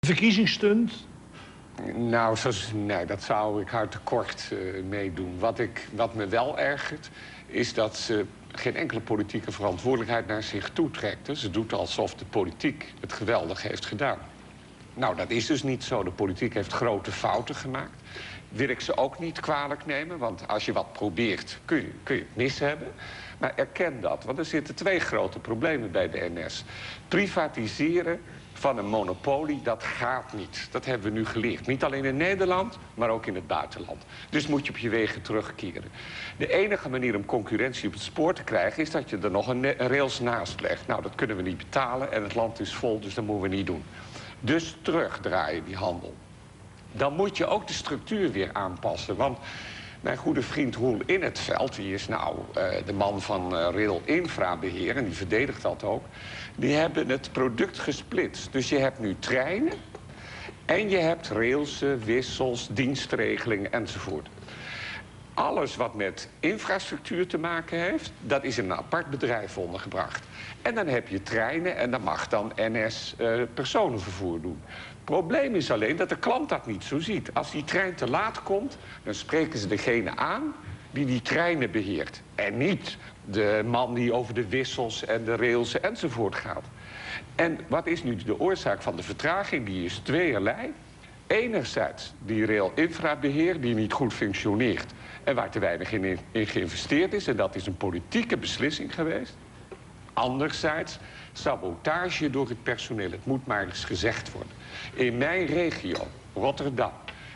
Verkiezingsstunt? Nou, nee, dat zou ik hardtekort meedoen. Wat me wel ergert, is dat ze geen enkele politieke verantwoordelijkheid naar zich toetrekt. Dus ze doet alsof de politiek het geweldig heeft gedaan. Nou, dat is dus niet zo. De politiek heeft grote fouten gemaakt. Wil ik ze ook niet kwalijk nemen, want als je wat probeert, kun je het mis hebben. Maar erken dat, want er zitten twee grote problemen bij de NS. Privatiseren van een monopolie, dat gaat niet. Dat hebben we nu geleerd. Niet alleen in Nederland, maar ook in het buitenland. Dus moet je op je wegen terugkeren. De enige manier om concurrentie op het spoor te krijgen is dat je er nog een rails naast legt. Nou, dat kunnen we niet betalen en het land is vol, dus dat moeten we niet doen. Dus terugdraaien die handel. Dan moet je ook de structuur weer aanpassen. Want mijn goede vriend Roel In het Veld, die is nou de man van Rail Infrabeheer en die verdedigt dat ook. Die hebben het product gesplitst. Dus je hebt nu treinen en je hebt railsen, wissels, dienstregelingen enzovoort. Alles wat met infrastructuur te maken heeft, dat is in een apart bedrijf ondergebracht. En dan heb je treinen en dan mag dan NS personenvervoer doen. Het probleem is alleen dat de klant dat niet zo ziet. Als die trein te laat komt, dan spreken ze degene aan die treinen beheert. En niet de man die over de wissels en de rails enzovoort gaat. En wat is nu de oorzaak van de vertraging? Die is tweeërlei. Enerzijds die rail infrabeheer die niet goed functioneert en waar te weinig in geïnvesteerd is. En dat is een politieke beslissing geweest. Anderzijds sabotage door het personeel. Het moet maar eens gezegd worden. In mijn regio, Rotterdam,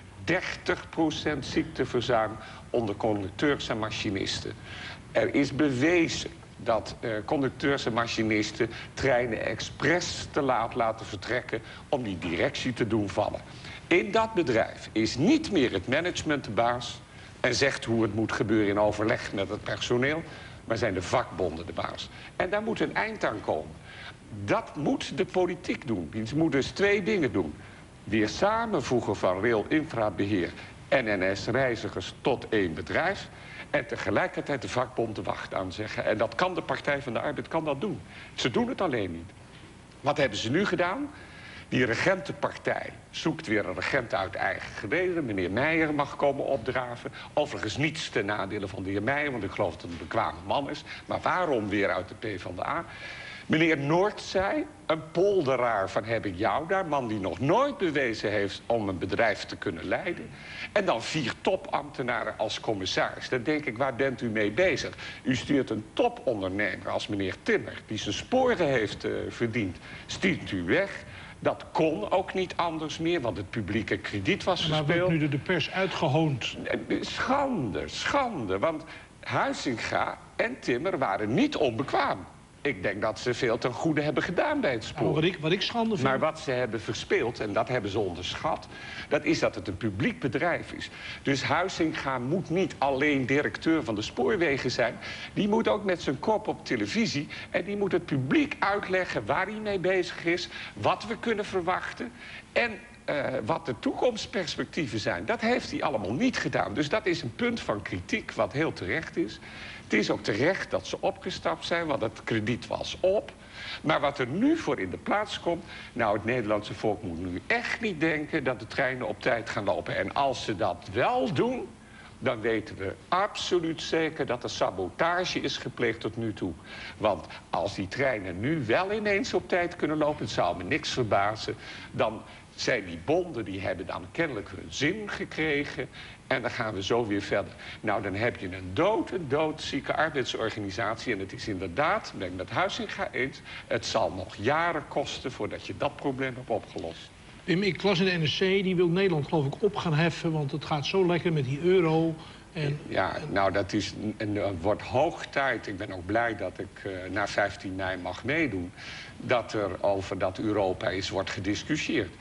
30% ziekteverzuim onder conducteurs en machinisten. Er is bewezen dat conducteurs en machinisten treinen expres te laat laten vertrekken om die directie te doen vallen. In dat bedrijf is niet meer het management de baas en zegt hoe het moet gebeuren in overleg met het personeel, maar zijn de vakbonden de baas. En daar moet een eind aan komen. Dat moet de politiek doen. Die moet dus twee dingen doen. Weer samenvoegen van Rail Infrabeheer en NS-reizigers tot één bedrijf. En tegelijkertijd de vakbond de wacht aanzeggen. En dat kan de Partij van de Arbeid kan dat doen. Ze doen het alleen niet. Wat hebben ze nu gedaan? Die regentenpartij zoekt weer een regent uit eigen geweten. Meneer Meijer mag komen opdraven. Overigens niets ten nadele van de heer Meijer, want ik geloof dat het een bekwame man is. Maar waarom weer uit de PvdA? Meneer Noordzij, een polderaar van heb ik jou daar. Man die nog nooit bewezen heeft om een bedrijf te kunnen leiden. En dan 4 topambtenaren als commissaris. Dan denk ik, waar bent u mee bezig? U stuurt een topondernemer als meneer Timmer, die zijn sporen heeft verdiend, stuurt u weg. Dat kon ook niet anders meer, want het publieke krediet was gespeeld. Maar wordt nu de pers uitgehoond? Schande, schande. Want Huizinga en Timmer waren niet onbekwaam. Ik denk dat ze veel ten goede hebben gedaan bij het spoor. Nou, wat ik schande vind... Maar wat ze hebben verspeeld, en dat hebben ze onderschat, dat is dat het een publiek bedrijf is. Dus Huizinga moet niet alleen directeur van de spoorwegen zijn. Die moet ook met zijn kop op televisie. En die moet het publiek uitleggen waar hij mee bezig is, wat we kunnen verwachten en wat de toekomstperspectieven zijn. Dat heeft hij allemaal niet gedaan. Dus dat is een punt van kritiek wat heel terecht is. Het is ook terecht dat ze opgestapt zijn, want het krediet was op. Maar wat er nu voor in de plaats komt... nou, het Nederlandse volk moet nu echt niet denken dat de treinen op tijd gaan lopen. En als ze dat wel doen, dan weten we absoluut zeker dat er sabotage is gepleegd tot nu toe. Want als die treinen nu wel ineens op tijd kunnen lopen, het zou me niks verbazen, dan zijn die bonden, die hebben dan kennelijk hun zin gekregen. En dan gaan we zo weer verder. Nou, dan heb je een doodzieke arbeidsorganisatie. En het is inderdaad, ben ik met Huizinga eens, het zal nog jaren kosten voordat je dat probleem hebt opgelost. Wim, ik las in de NRC, die wil Nederland geloof ik op gaan heffen, want het gaat zo lekker met die euro. Ja, nou, dat is, wordt hoog tijd. Ik ben ook blij dat ik na 15 mei mag meedoen. Dat er over dat Europa is wordt gediscussieerd.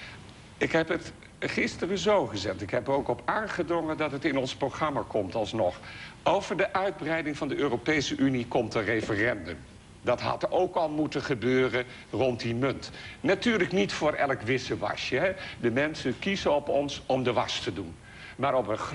Ik heb het gisteren zo gezet. Ik heb er ook op aangedrongen dat het in ons programma komt alsnog. Over de uitbreiding van de Europese Unie komt een referendum. Dat had ook al moeten gebeuren rond die munt. Natuurlijk niet voor elk wissewasje. Hè. De mensen kiezen op ons om de was te doen. Maar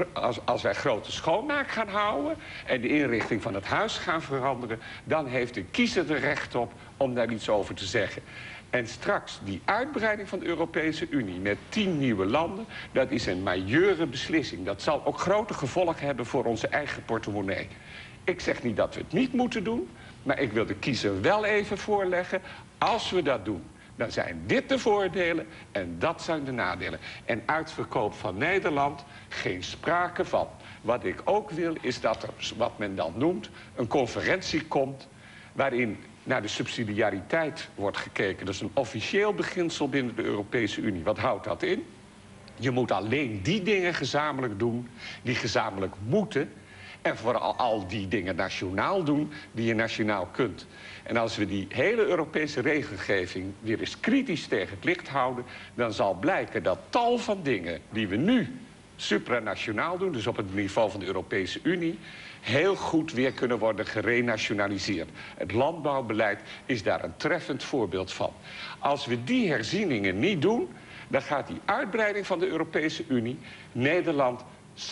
als wij grote schoonmaak gaan houden en de inrichting van het huis gaan veranderen, dan heeft de kiezer er recht op om daar iets over te zeggen. En straks, die uitbreiding van de Europese Unie met 10 nieuwe landen, dat is een majeure beslissing. Dat zal ook grote gevolgen hebben voor onze eigen portemonnee. Ik zeg niet dat we het niet moeten doen, maar ik wil de kiezer wel even voorleggen. Als we dat doen, dan zijn dit de voordelen en dat zijn de nadelen. En uitverkoop van Nederland, geen sprake van. Wat ik ook wil, is dat er, wat men dan noemt, een conferentie komt waarin naar de subsidiariteit wordt gekeken. Dat is een officieel beginsel binnen de Europese Unie. Wat houdt dat in? Je moet alleen die dingen gezamenlijk doen die gezamenlijk moeten. En vooral al die dingen nationaal doen die je nationaal kunt. En als we die hele Europese regelgeving weer eens kritisch tegen het licht houden, dan zal blijken dat tal van dingen die we nu supranationaal doen, dus op het niveau van de Europese Unie, heel goed weer kunnen worden gerenationaliseerd. Het landbouwbeleid is daar een treffend voorbeeld van. Als we die herzieningen niet doen, dan gaat die uitbreiding van de Europese Unie Nederland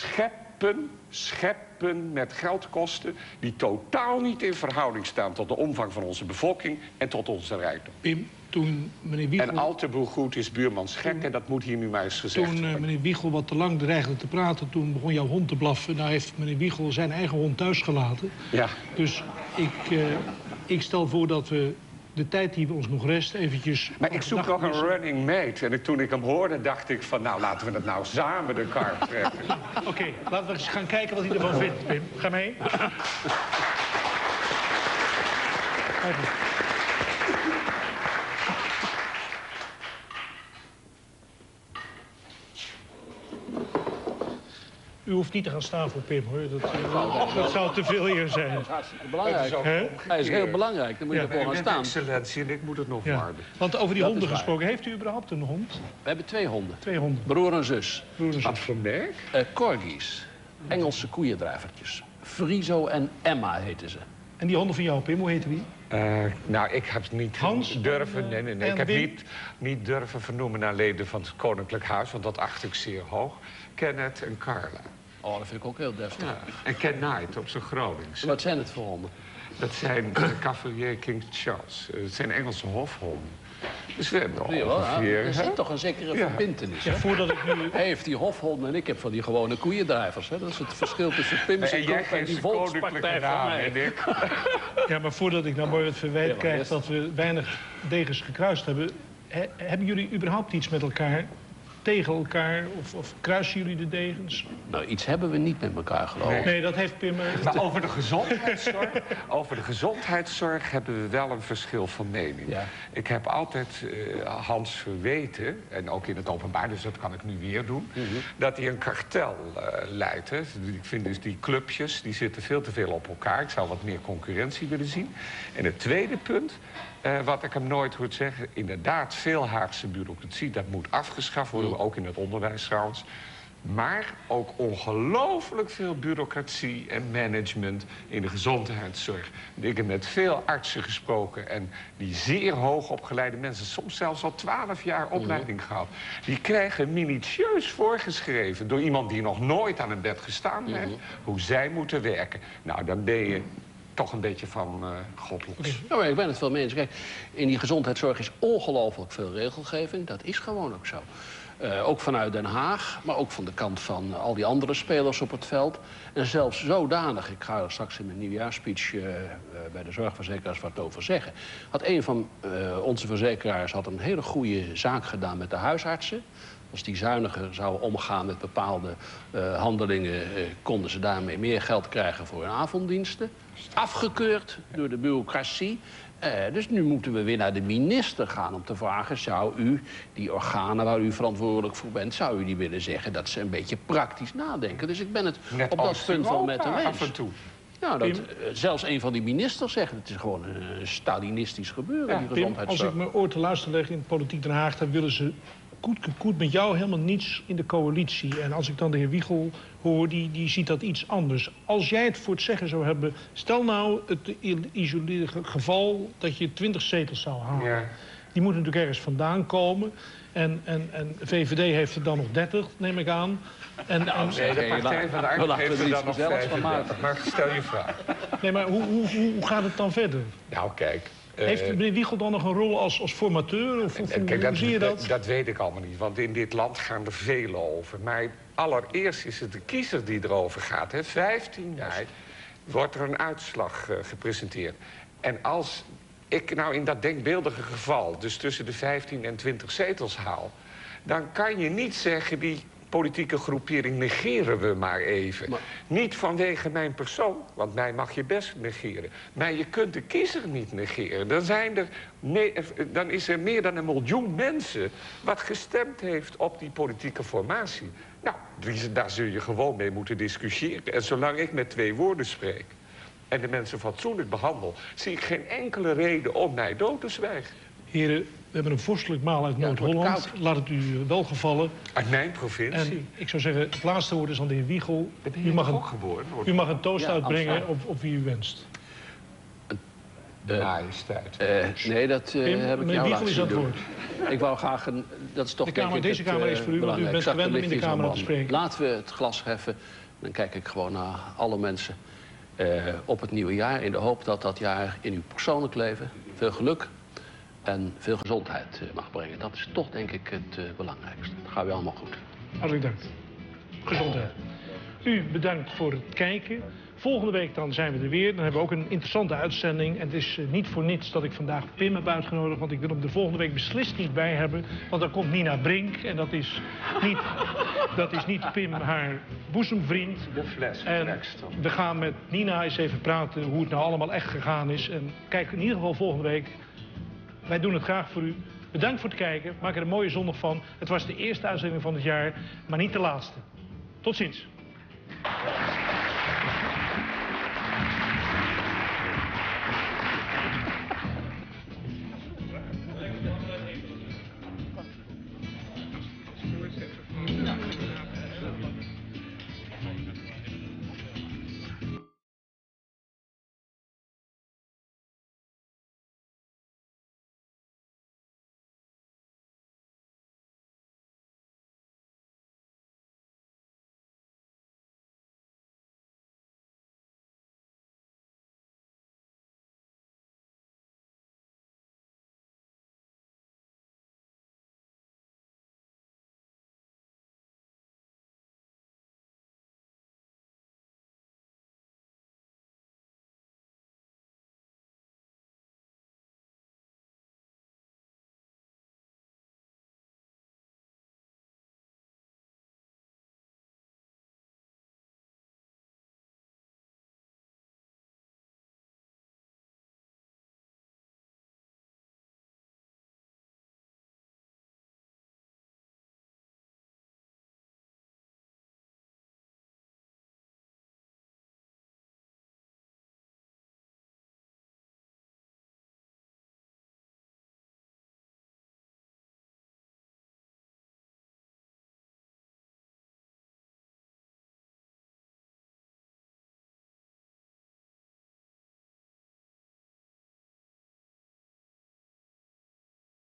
scheppen met geldkosten die totaal niet in verhouding staan tot de omvang van onze bevolking en tot onze rijkdom. Pim, toen meneer Wiegel... En al te goed is buurmans gek en dat moet hier nu maar eens gezegd worden. Toen meneer Wiegel wat te lang dreigde te praten, toen begon jouw hond te blaffen. Nou heeft meneer Wiegel zijn eigen hond thuis gelaten. Ja. Dus ik stel voor dat we de tijd die we ons nog rest eventjes... Maar ik zoek nog een running mate. En toen ik hem hoorde, dacht ik van, nou, laten we het nou samen de kar trekken. Oké, laten we eens gaan kijken wat hij ervan vindt, Pim. Ga mee. U hoeft niet te gaan staan voor Pim, hoor. Dat zou te veel eer zijn. Dat is hartstikke belangrijk. Hij is heel belangrijk, dan moet je ervoor gaan staan. Excellentie, en ik moet het nog warmen. Want over die honden gesproken, heeft u überhaupt een hond? We hebben 2 honden. 2 honden. Broer en zus. Wat voor merk? Corgis. Engelse koeiendrijvertjes. Friso en Emma heten ze. En die honden van jou, Pim, hoe heten die? Nou, ik heb niet Hans, durven... Nee. Ik heb Wim? niet durven vernoemen naar leden van het Koninklijk Huis, want dat acht ik zeer hoog. Kenneth en Carla. Oh, dat vind ik ook heel deftig. Ja. En Ken Knight op zijn Gronings. Wat zijn het voor honden? Dat zijn Cavalier King Charles. Dat zijn Engelse hofhonden. Dus we hebben Zie je wel, ongeveer... er zit toch een zekere verbintenis. Ja, voordat ik nu... Hij heeft die hofhonden en ik heb van die gewone koeiendrijvers. Hè? Dat is het verschil tussen Pim's En jij en die Volkspartij van mij. en ik. Ja, maar voordat ik nou mooi het verwijt krijg dat we weinig degens gekruist hebben... hebben jullie überhaupt iets met elkaar, tegen elkaar, of kruisen jullie de degens? Nou, iets hebben we niet met elkaar, geloof ik. Nee, dat heeft Pim... Maar over de gezondheidszorg hebben we wel een verschil van mening. Ja. Ik heb altijd Hans verweten, en ook in het openbaar, dus dat kan ik nu weer doen, dat hij een kartel leidt. Hè. Ik vind dus die clubjes, die zitten veel te veel op elkaar. Ik zou wat meer concurrentie willen zien. En het tweede punt, wat ik hem nooit hoort zeggen, inderdaad veel Haagse bureaucratie, dat moet afgeschaft worden, ook in het onderwijs trouwens. Maar ook ongelooflijk veel bureaucratie en management in de gezondheidszorg. Ik heb met veel artsen gesproken en die zeer hoog opgeleide mensen, soms zelfs al 12 jaar opleiding gehad, die krijgen minutieus voorgeschreven door iemand die nog nooit aan een bed gestaan heeft, hoe zij moeten werken. Nou, dan ben je toch een beetje van godlos. Ja, maar ik ben het wel mee eens. Kijk, in die gezondheidszorg is ongelooflijk veel regelgeving. Dat is gewoon ook zo. Ook vanuit Den Haag, maar ook van de kant van al die andere spelers op het veld. En zelfs zodanig, ik ga er straks in mijn nieuwjaarspeech bij de zorgverzekeraars wat over zeggen. Had een van onze verzekeraars een hele goede zaak gedaan met de huisartsen. Als die zuiniger zouden omgaan met bepaalde handelingen, konden ze daarmee meer geld krijgen voor hun avonddiensten. Afgekeurd door de bureaucratie. Dus nu moeten we weer naar de minister gaan om te vragen, zou u die organen waar u verantwoordelijk voor bent, zou u die willen zeggen dat ze een beetje praktisch nadenken? Dus ik ben het net op dat punt wel met hem eens. Af en toe. Nou, dat zelfs een van die ministers zegt, het is gewoon een Stalinistisch gebeuren, die Pim, gezondheidszorg. als ik mijn oor te luisteren leg in Politiek Den Haag, dan willen ze koet met jou helemaal niets in de coalitie. En als ik dan de heer Wiegel hoor, die ziet dat iets anders. Als jij het voor het zeggen zou hebben, stel nou het isoleerde geval dat je 20 zetels zou halen. Ja. Die moeten natuurlijk ergens vandaan komen. En VVD heeft er dan nog 30, neem ik aan. Nee, de Partij van de Arbeid heeft er dan nog 35. Maar stel je vraag. Nee, maar hoe gaat het dan verder? Nou, kijk, Heeft meneer Wiegel dan nog een rol als formateur? Of Kijk, hoe zie je dat? Dat weet ik allemaal niet, want in dit land gaan er velen over. Maar allereerst is het de kiezer die erover gaat. Hè. 15 mei wordt er een uitslag gepresenteerd. En als ik nou in dat denkbeeldige geval, dus tussen de 15 en 20 zetels haal, dan kan je niet zeggen, die politieke groepering negeren we maar even. Maar niet vanwege mijn persoon, want mij mag je best negeren. Maar je kunt de kiezer niet negeren. Dan is er meer dan 1 miljoen mensen wat gestemd heeft op die politieke formatie. Nou, daar zul je gewoon mee moeten discussiëren. En zolang ik met 2 woorden spreek en de mensen fatsoenlijk behandel, zie ik geen enkele reden om mij dood te zwijgen. Heren, we hebben een vorstelijk maal uit Noord-Holland. Laat het u wel gevallen. Uit mijn provincie. En ik zou zeggen, het laatste woord is aan de heer Wiegel. U mag een toast uitbrengen op wie u wenst. Majesteit. Nee, dat heb ik jou laten zien doen. Ik wou graag dat is toch deze kamer is voor u, want u bent gewend om in de Kamer te spreken. Laten we het glas heffen. Dan kijk ik gewoon naar alle mensen op het nieuwe jaar, in de hoop dat dat jaar in uw persoonlijk leven veel geluk en veel gezondheid mag brengen. Dat is toch, denk ik, het belangrijkste. Dat gaat weer allemaal goed. Hartelijk dank. Gezondheid. U bedankt voor het kijken. Volgende week dan zijn we er weer. Dan hebben we ook een interessante uitzending. En het is niet voor niets dat ik vandaag Pim heb uitgenodigd. Want ik wil hem de volgende week beslist niet bij hebben. Want dan komt Nina Brink. En dat is niet Pim, haar boezemvriend. De fles. En we gaan met Nina eens even praten hoe het nou allemaal echt gegaan is. En kijk in ieder geval volgende week. Wij doen het graag voor u. Bedankt voor het kijken. Maak er een mooie zondag van. Het was de eerste uitzending van het jaar, maar niet de laatste. Tot ziens.